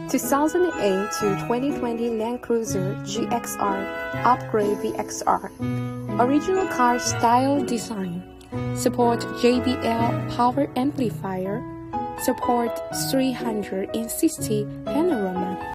2008 to 2020 Land Cruiser GXR Upgrade VXR. Original car style design. Support JBL power amplifier. Support 360 panorama.